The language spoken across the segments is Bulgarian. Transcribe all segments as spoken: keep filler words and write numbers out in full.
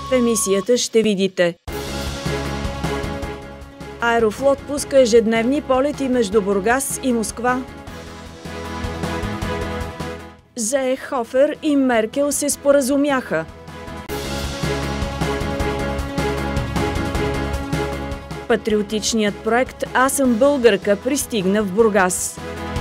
В емисията ще видите: Аерофлот пуска ежедневни полети между Бургас и Москва. Зеехофер и Меркел се споразумяха. Патриотичният проект "Аз съм българка" пристигна в Бургас.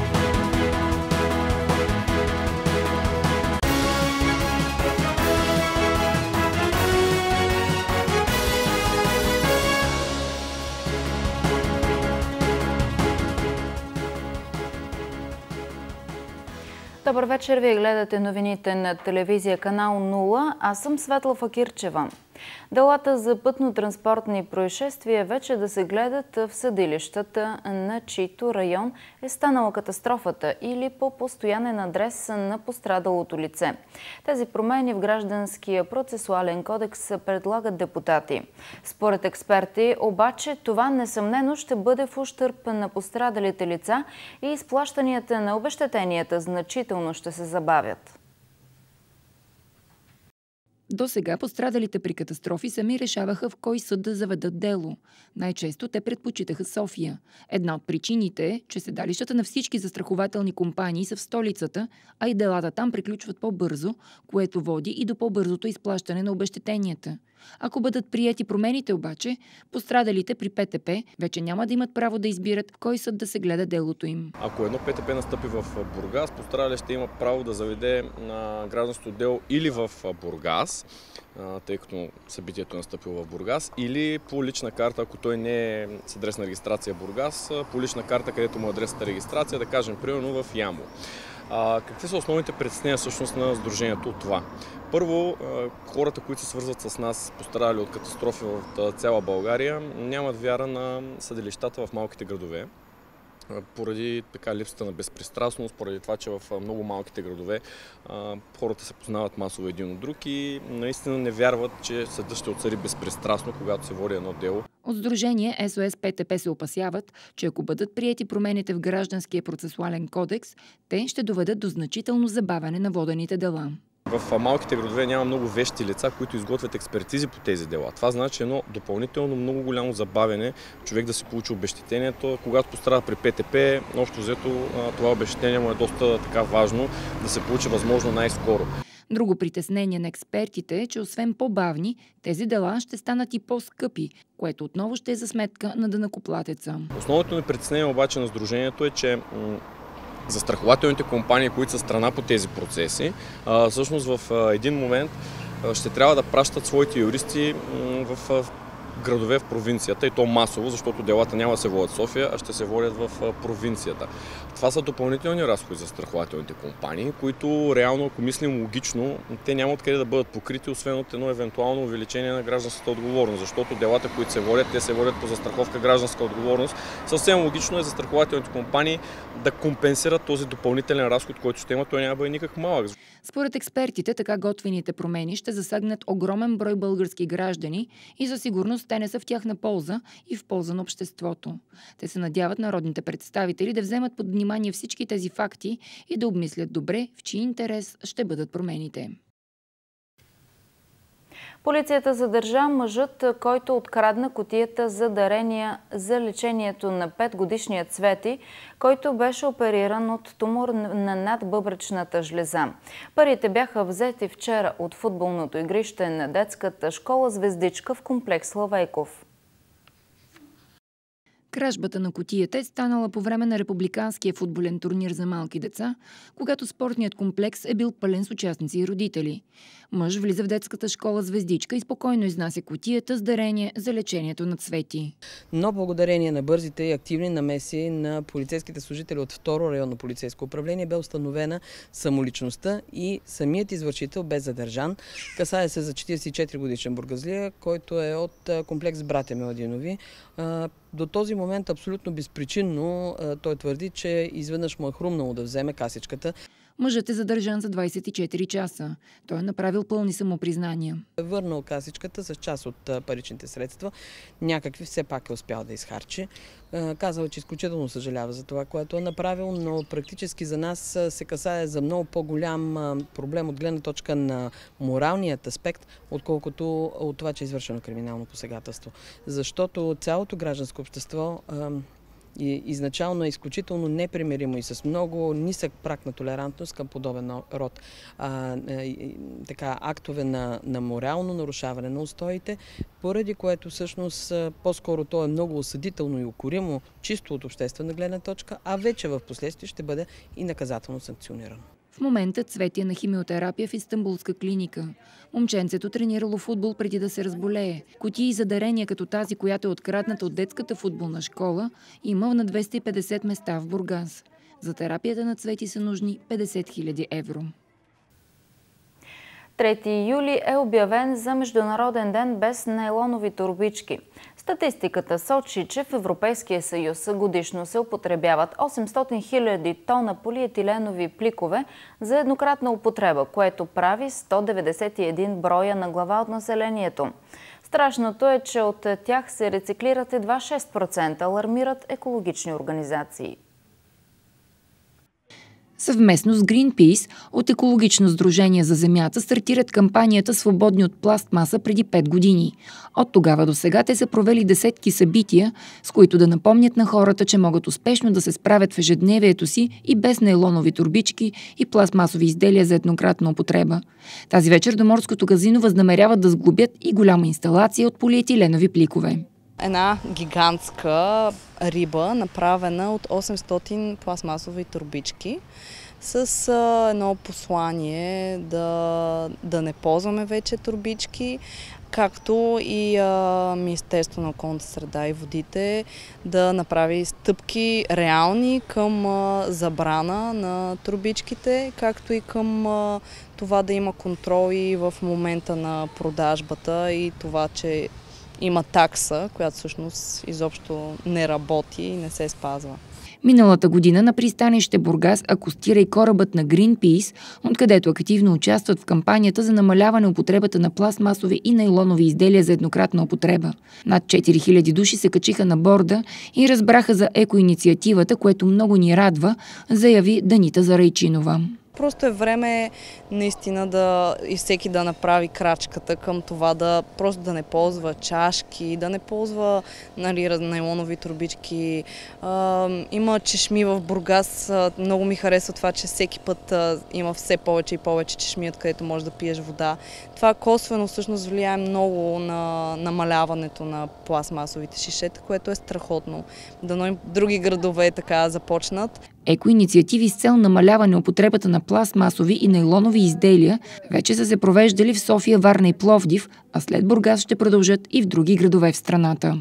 Добър вечер, вие гледате новините на телевизия канал нула. Аз съм Светла Факирчева. Делата за пътно-транспортни происшествия вече да се гледат в съдилищата, на чийто район е станала катастрофата, или по постоянен адрес на пострадалото лице. Тези промени в Гражданския процесуален кодекс предлагат депутати. Според експерти, обаче, това несъмнено ще бъде в ущърб на пострадалите лица и изплащанията на обезщетенията значително ще се забавят. До сега пострадалите при катастрофи сами решаваха в кой съд да заведат дело. Най-често те предпочитаха София. Една от причините е, че седалищата на всички застрахователни компании са в столицата, а и делата там приключват по-бързо, което води и до по-бързото изплащане на обезщетенията. Ако бъдат приети промените обаче, пострадалите при ПТП вече няма да имат право да избират в кой съд да се гледа делото им. Ако едно ПТП настъпи в Бургас, пострадалият ще има право да заведе на гражданското дело или в Бургас, тъй като събитието е настъпило в Бургас, или по лична карта, ако той не е с адресна регистрация в Бургас, по лична карта, където му е адресната регистрация, да кажем, примерно в Ямбол. А, какви са основните притеснения всъщност на сдружението от това? Първо, хората, които се свързват с нас, пострадали от катастрофи в цяла България, нямат вяра на съдилищата в малките градове. Поради така липсата на безпристрастност, поради това, че в много малките градове а, хората се познават масово един от друг и наистина не вярват, че съдът ще отсъди безпристрастно, когато се води едно дело. От сдружение Ес О Ес ПТП се опасяват, че ако бъдат приети промените в Гражданския процесуален кодекс, те ще доведат до значително забавяне на водените дела. В малките градове няма много вещи лица, които изготвят експертизи по тези дела. Това значи едно допълнително много голямо забавяне човек да си получи обезщетението. Когато пострада при ПТП, общо взето това обезщетение му е доста така важно да се получи възможно най-скоро. Друго притеснение на експертите е, че освен по-бавни, тези дела ще станат и по-скъпи, което отново ще е за сметка на данъкоплатеца. Основното ни притеснение обаче на сдружението е, че застрахователните компании, които са страна по тези процеси, всъщност в един момент ще трябва да пращат своите юристи в градове в провинцията, и то масово, защото делата няма да се водят в София, а ще се водят в провинцията. Това са допълнителни разходи за застрахователните компании, които реално, ако мислим логично, те няма откъде да бъдат покрити, освен от едно евентуално увеличение на гражданската отговорност, защото делата, които се водят, те се водят по застраховка гражданска отговорност. Съвсем логично е застрахователните компании да компенсират този допълнителен разход, който ще има, той няма да бъде никак малък. Според експертите, така готвените промени ще засегнат огромен брой български граждани и за сигурност те не са в тяхна полза и в полза на обществото. Те се надяват народните представители да вземат под внимание всички тези факти и да обмислят добре в чий интерес ще бъдат промените. Полицията задържа мъжът, който открадна кутията за дарения за лечението на петгодишния Цвети, който беше опериран от тумор на надбъбречната жлеза. Парите бяха взети вчера от футболното игрище на детската школа "Звездичка" в комплекс Славейков. Кражбата на кутията е станала по време на републиканския футболен турнир за малки деца, когато спортният комплекс е бил пълен с участници и родители. Мъж влиза в детската школа "Звездичка" и спокойно изнася кутията с дарение за лечението на Цвети. Но благодарение на бързите и активни намеси на полицейските служители от второ районно полицейско управление бе установена самоличността и самият извършител бе задържан. Касае се за четиридесет и четири годишен бургазлия, който е от комплекс "Братя Меладинови". До този момент абсолютно безпричинно той твърди, че изведнъж му е хрумнало да вземе касичката. Мъжът е задържан за двадесет и четири часа. Той е направил пълни самопризнания. Върнал касичката с част от паричните средства. Някакви все пак е успял да изхарчи. Казал, че изключително съжалява за това, което е направил, но практически за нас се касае за много по-голям проблем от гледна точка на моралният аспект, отколкото от това, че е извършено криминално посегателство. Защото цялото гражданско общество и изначално е изключително непримиримо и с много нисък праг на толерантност към подобен род а, и, така, актове на, на морално нарушаване на устоите, поради което всъщност по-скоро то е много осъдително и укоримо, чисто от обществена гледна точка, а вече в последствие ще бъде и наказателно санкционирано. В момента Цвети е на химиотерапия в Истанбулска клиника. Момченцето тренирало футбол преди да се разболее. Кутии за дарения като тази, която е открадната от детската футболна школа, има на двеста и петдесет места в Бургас. За терапията на Цвети са нужни петдесет хиляди евро. трети юли е обявен за Международен ден без нейлонови торбички. Статистиката сочи, че в Европейския съюз годишно се употребяват осемстотин хиляди тона полиетиленови пликове за еднократна употреба, което прави сто деветдесет и един броя на глава от населението. Страшното е, че от тях се рециклират едва шест процента, алармират екологични организации. Съвместно с Greenpeace от Екологично сдружение за земята стартират кампанията "Свободни от пластмаса" преди пет години. От тогава до сега те са провели десетки събития, с които да напомнят на хората, че могат успешно да се справят в ежедневието си и без нейлонови торбички и пластмасови изделия за еднократна употреба. Тази вечер до Морското казино възнамеряват да сглобят и голяма инсталация от полиетиленови пликове. Една гигантска риба, направена от осемстотин пластмасови торбички, с а, едно послание да, да не ползваме вече торбички, както и а, Министерство на околната среда и водите да направи стъпки реални към а, забрана на торбичките, както и към а, това да има контрол и в момента на продажбата и това, че има такса, която всъщност изобщо не работи и не се спазва. Миналата година на пристанище Бургас акостира и корабът на Greenpeace, откъдето активно участват в кампанията за намаляване употребата на пластмасови и нейлонови изделия за еднократна употреба. Над четири хиляди души се качиха на борда и разбраха за екоинициативата, което много ни радва, заяви Данита Зарайчинова. Просто е време наистина да и всеки да направи крачката към това да просто да не ползва чашки, да не ползва, нали, нейлонови торбички. А, има чешми в Бургас. Много ми харесва това, че всеки път а, има все повече и повече чешми, откъдето можеш да пиеш вода. Това косвено всъщност влияе много на намаляването на пластмасовите шишета, което е страхотно. Дано и други градове така започнат. Екоинициативи с цел намаляване употребата на пластмасови и нейлонови изделия вече са се провеждали в София, Варна и Пловдив, а след Бургас ще продължат и в други градове в страната.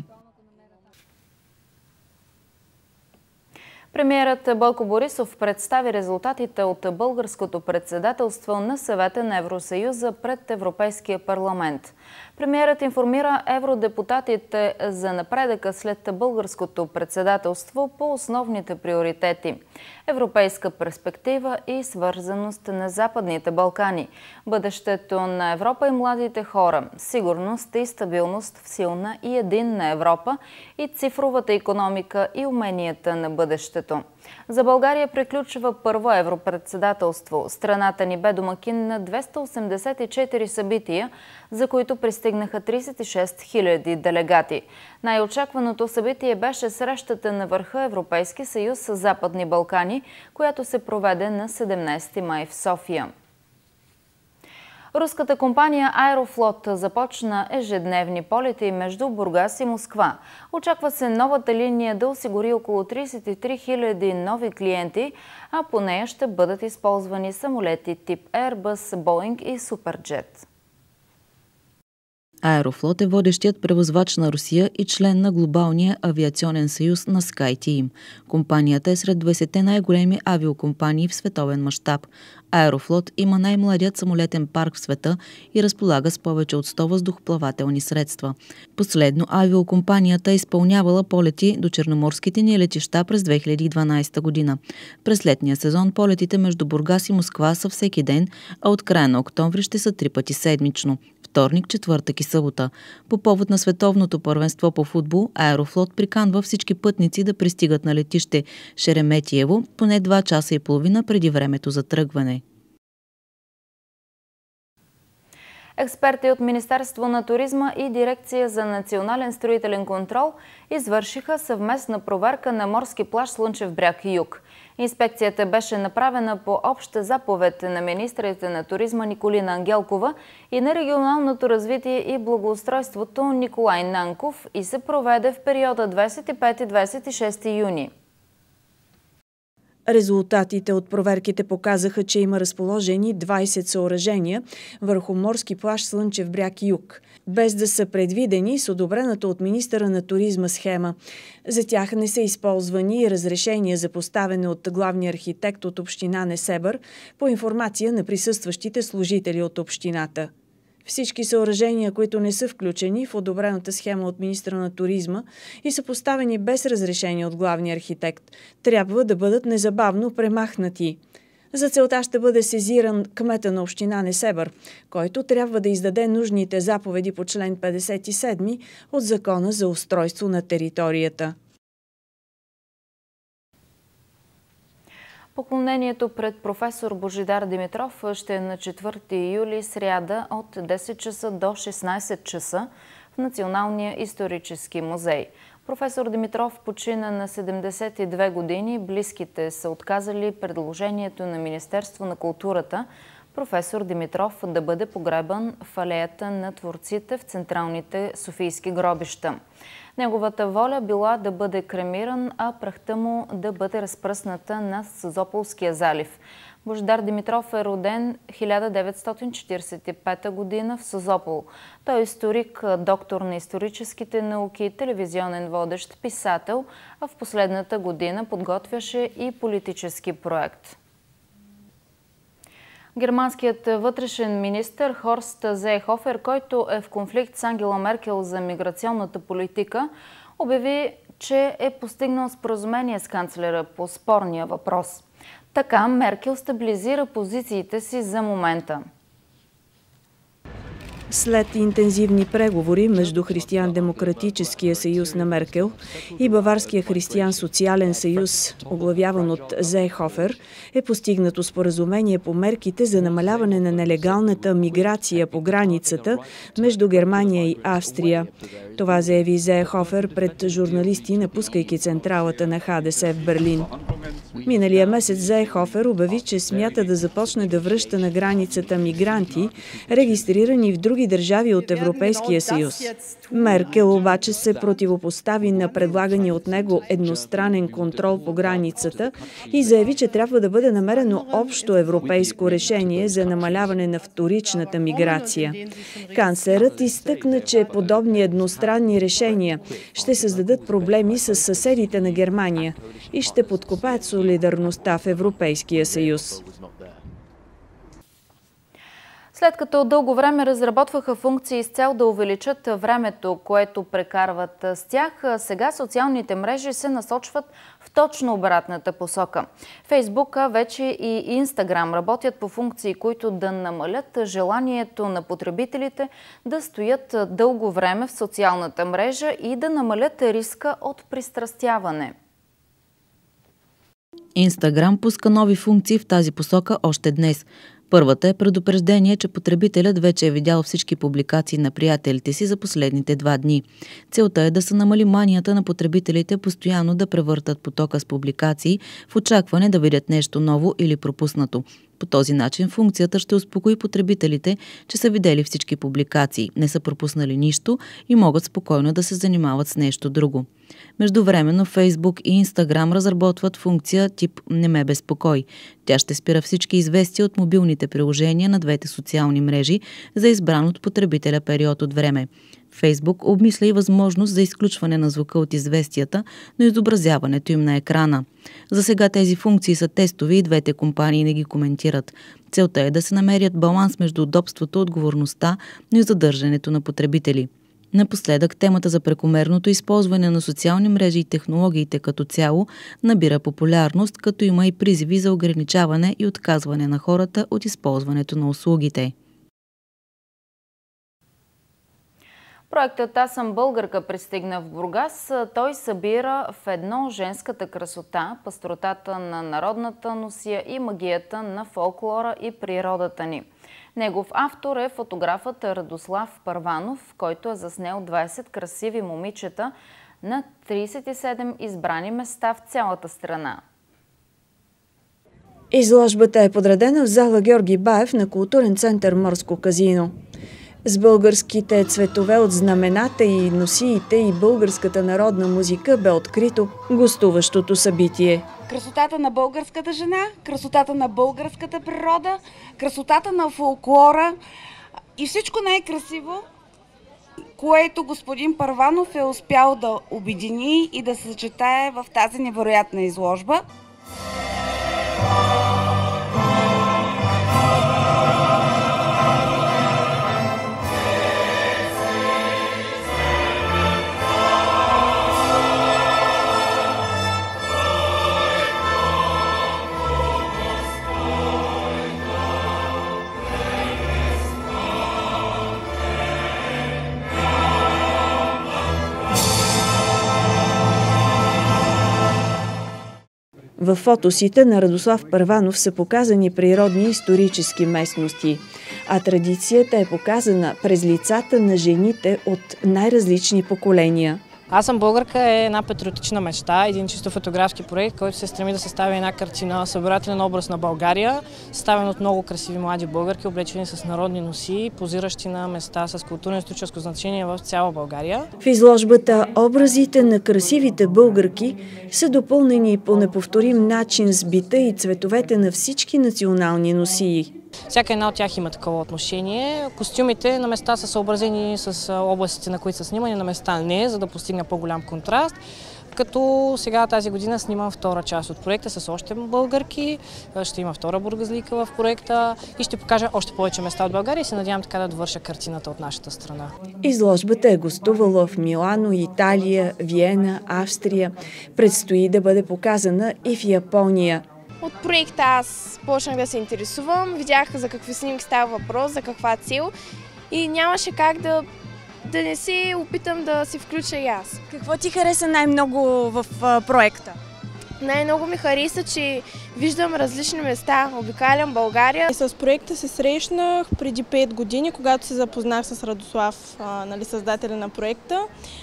Премиерът Бойко Борисов представи резултатите от българското председателство на Съвета на Евросъюза пред Европейския парламент. Премиерът информира евродепутатите за напредъка след българското председателство по основните приоритети – европейска перспектива и свързаност на Западните Балкани, бъдещето на Европа и младите хора, сигурност и стабилност в силна и единна Европа и цифровата икономика и уменията на бъдещето. За България приключва първо европредседателство. Страната ни бе домакин на двеста осемдесет и четири събития, за които пристигнаха тридесет и шест хиляди делегати. Най-очакваното събитие беше срещата на върха Европейски съюз с Западни Балкани, която се проведе на седемнадесети май в София. Руската компания Аерофлот започна ежедневни полети между Бургас и Москва. Очаква се новата линия да осигури около тридесет и три хиляди нови клиенти, а по нея ще бъдат използвани самолети тип Airbus, Boeing и Суперджет. Аерофлот е водещият превозвач на Русия и член на Глобалния авиационен съюз на SkyTeam. Компанията е сред двайсетте най-големи авиокомпании в световен мащаб. Аерофлот има най-младият самолетен парк в света и разполага с повече от сто въздухоплавателни средства. Последно авиокомпанията е изпълнявала полети до черноморските ни летища през две хиляди и дванадесета година. През летния сезон полетите между Бургас и Москва са всеки ден, а от края на октомври ще са три пъти седмично – вторник, четвъртък и събота. По повод на световното първенство по футбол, Аерофлот приканва всички пътници да пристигат на летище Шереметиево поне два часа и половина преди времето за тръгване. Експерти от Министерство на туризма и Дирекция за национален строителен контрол извършиха съвместна проверка на морски плаж Слънчев бряг юг. Инспекцията беше направена по обща заповед на министрите на туризма Николина Ангелкова и на регионалното развитие и благоустройството Николай Нанков и се проведе в периода двадесет и пети до двадесет и шести юни. Резултатите от проверките показаха, че има разположени двадесет съоръжения върху морски плаж Слънчев бряг юг, без да са предвидени с одобрената от министъра на туризма схема. За тях не са използвани разрешения за поставяне от главния архитект от община Несебър по информация на присъстващите служители от общината. Всички съоръжения, които не са включени в одобрената схема от министра на туризма и са поставени без разрешение от главния архитект, трябва да бъдат незабавно премахнати. За целта ще бъде сезиран кмета на община Несебър, който трябва да издаде нужните заповеди по член петдесет и седми от Закона за устройство на територията. Поклонението пред професор Божидар Димитров ще е на четвърти юли, сряда от десет часа до шестнадесет часа в Националния исторически музей. Професор Димитров почина на седемдесет и две години. Близките са отказали предложението на Министерство на културата професор Димитров да бъде погребан в алеята на творците в централните софийски гробища. Неговата воля била да бъде кремиран, а прахта му да бъде разпръсната на Созополския залив. Божидар Димитров е роден хиляда деветстотин четиридесет и пета година в Созопол. Той е историк, доктор на историческите науки, телевизионен водещ, писател, а в последната година подготвяше и политически проект. Германският вътрешен министър Хорст Зейхофер, който е в конфликт с Ангела Меркел за миграционната политика, обяви, че е постигнал споразумение с канцлера по спорния въпрос. Така Меркел стабилизира позициите си за момента. След интензивни преговори между Християн-демократическия съюз на Меркел и Баварския християн-социален съюз, оглавяван от Зейхофер, е постигнато споразумение по мерките за намаляване на нелегалната миграция по границата между Германия и Австрия. Това заяви Зейхофер пред журналисти, напускайки централата на Ха Де Ес в Берлин. Миналия месец Зейхофер обяви, че смята да започне да връща на границата мигранти, регистрирани в други държави от Европейския съюз. Меркел обаче се противопостави на предлагания от него едностранен контрол по границата и заяви, че трябва да бъде намерено общо европейско решение за намаляване на вторичната миграция. Канцлерът изтъкна, че подобни едностранни решения ще създадат проблеми с съседите на Германия и ще подкопаят солидарността в Европейския съюз. След като дълго време разработваха функции с цел да увеличат времето, което прекарват с тях, сега социалните мрежи се насочват в точно обратната посока. Фейсбук, вече и Инстаграм работят по функции, които да намалят желанието на потребителите да стоят дълго време в социалната мрежа и да намалят риска от пристрастяване. Инстаграм пуска нови функции в тази посока още днес. Първата е предупреждение, че потребителят вече е видял всички публикации на приятелите си за последните два дни. Целта е да се намали манията на потребителите постоянно да превъртат потока с публикации в очакване да видят нещо ново или пропуснато. По този начин функцията ще успокои потребителите, че са видели всички публикации, не са пропуснали нищо и могат спокойно да се занимават с нещо друго. Междувременно Фейсбук и Инстаграм разработват функция тип "Не ме безпокой". Тя ще спира всички известия от мобилните приложения на двете социални мрежи за избран от потребителя период от време. Фейсбук обмисля и възможност за изключване на звука от известията, но изобразяването им на екрана. За сега тези функции са тестови и двете компании не ги коментират. Целта е да се намерят баланс между удобството, отговорността, но и задържането на потребители. Напоследък темата за прекомерното използване на социални мрежи и технологиите като цяло набира популярност, като има и призиви за ограничаване и отказване на хората от използването на услугите. Проектът "Аз съм българка" пристигна в Бургас. Той събира в едно женската красота, пъстротата на народната носия и магията на фолклора и природата ни. Негов автор е фотографът Радослав Първанов, който е заснел двайсет красиви момичета на трийсет и седем избрани места в цялата страна. Изложбата е подредена в зала Георги Баев на културен център "Морско казино". С българските цветове от знамената и носиите и българската народна музика бе открито гостуващото събитие. Красотата на българската жена, красотата на българската природа, красотата на фолклора и всичко най-красиво, което господин Първанов е успял да обедини и да съчетае в тази невероятна изложба. В фотосите на Радослав Първанов са показани природни и исторически местности, а традицията е показана през лицата на жените от най-различни поколения. "Аз съм българка" е една патриотична мечта, един чисто фотографски проект, който се стреми да състави една картина, събирателен образ на България, съставен от много красиви млади българки, облечени с народни носи, позиращи на места с културно-историческо значение в цяла България. В изложбата образите на красивите българки са допълнени по неповторим начин с бита и цветовете на всички национални носии. Всяка една от тях има такова отношение. Костюмите на места са съобразени с областите, на които са снимани, на места не, за да постигна по-голям контраст. Като сега тази година снимам втора част от проекта с още българки, ще има втора бургазлийка в проекта и ще покажа още повече места от България и се надявам така да довърша картината от нашата страна. Изложбата е гостувала в Милано, Италия, Виена, Австрия. Предстои да бъде показана и в Япония. От проекта аз почнах да се интересувам, видях за какви снимки става въпрос, за каква цел и нямаше как да, да не се опитам да се включа и аз. Какво ти хареса най-много в а, проекта? Най-много ми хареса, че виждам различни места, обикалям България. И с проекта се срещнах преди пет години, когато се запознах с Радослав, а, нали, създателя на проекта.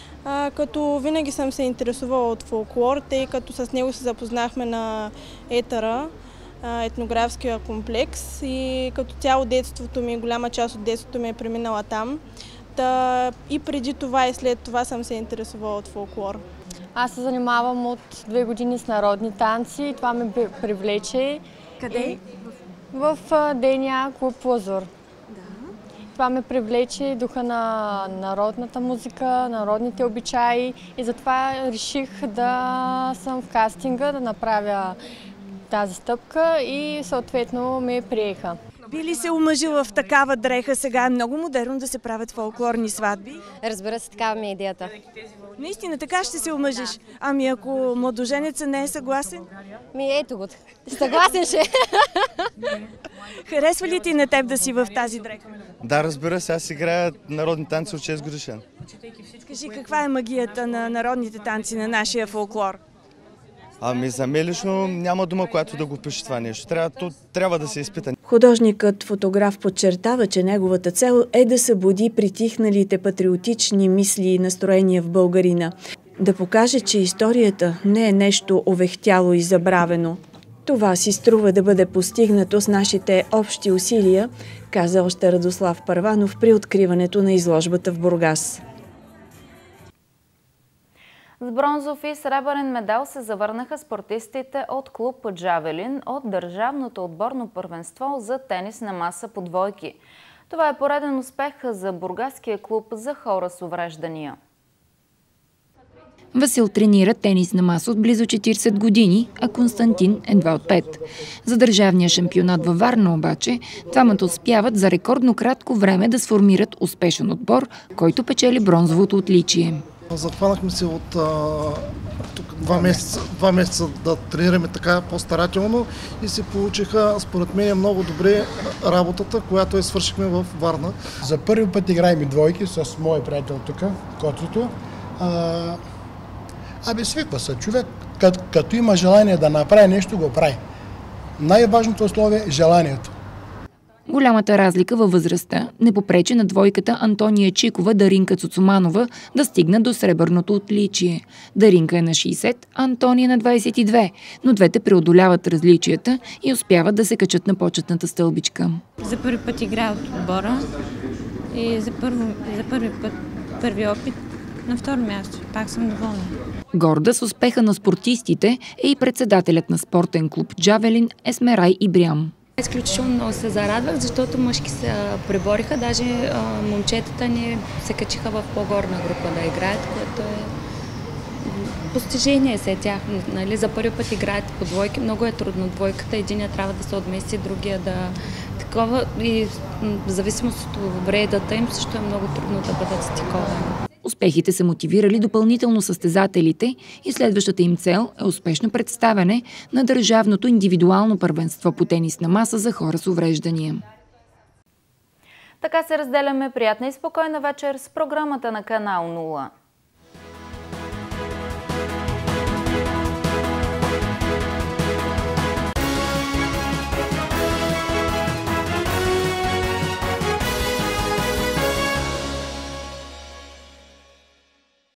А, като винаги съм се интересувала от фолклор, тъй като с него се запознахме на Етъра, а, етнографския комплекс и като цяло детството ми, голяма част от детството ми е преминала там. Та, и преди това и след това съм се интересувала от фолклор. Аз се занимавам от две години с народни танци и това ме привлече. Къде? В, в Деня клуб Лазур. Това ме привлече духа на народната музика, народните обичаи и затова реших да съм в кастинга, да направя тази стъпка и съответно ме приеха. Би ли се омъжила в такава дреха? Сега е много модерно да се правят фолклорни сватби. Разбира се, такава ми е идеята. Наистина, така ще се омъжиш. Ами ако младоженеца не е съгласен? Ми ето го. Съгласен ще. Харесва ли ти на теб да си в тази дреха? Да, разбира се, аз играя народни танци от шест годишен. Кажи, каква е магията на народните танци на нашия фолклор? Ами за мен лично няма дума, която да го пише това нещо. Трябва, то, трябва да се изпита. Художникът фотограф подчертава, че неговата цел е да събуди притихналите патриотични мисли и настроения в българина. Да покаже, че историята не е нещо овехтяло и забравено. Това си струва да бъде постигнато с нашите общи усилия, каза още Радослав Първанов при откриването на изложбата в Бургас. С бронзов и сребърен медал се завърнаха спортистите от клуб Джавелин от Държавното отборно първенство за тенис на маса по двойки. Това е пореден успех за бургаския клуб за хора с увреждания. Васил тренира тенис на маса от близо четиридесет години, а Константин едва от пет. За държавния шампионат във Варна обаче, двамата успяват за рекордно кратко време да сформират успешен отбор, който печели бронзовото отличие. Захванахме се от а, тук, два, месеца, два месеца да тренираме така по-старателно и се получиха, според мен, много добре работата, която я свършихме в Варна. За първи път играем и двойки с мой приятел тук, Котлито. А, абе, свиква се човек, като, като има желание да направи нещо, го прави. Най-важното условие е желанието. Голямата разлика във възрастта не попречи на двойката Антония Чикова, Даринка Цуцуманова да стигнат до сребърното отличие. Даринка е на шейсет, а Антония на двадесет и две, но двете преодоляват различията и успяват да се качат на почетната стълбичка. За първи път играя от отбора и за, първо, за първи път, първи опит на второ място. Пак съм доволна. Горда с успеха на спортистите е и председателят на спортен клуб Джавелин Есмерай Ибрям. Изключително много се зарадвах, защото мъжки се пребориха, даже а, момчетата ни се качиха в по-горна група да играят, което е постижение се тях. Нали? За първи път играят по двойки, много е трудно двойката, единия трябва да се отмести, другия да такова и в зависимост от вредата им също е много трудно да бъдат стиковани. Успехите са мотивирали допълнително състезателите и следващата им цел е успешно представяне на държавното индивидуално първенство по тенис на маса за хора с увреждания. Така се разделяме. Приятна и спокойна вечер с програмата на канал нула.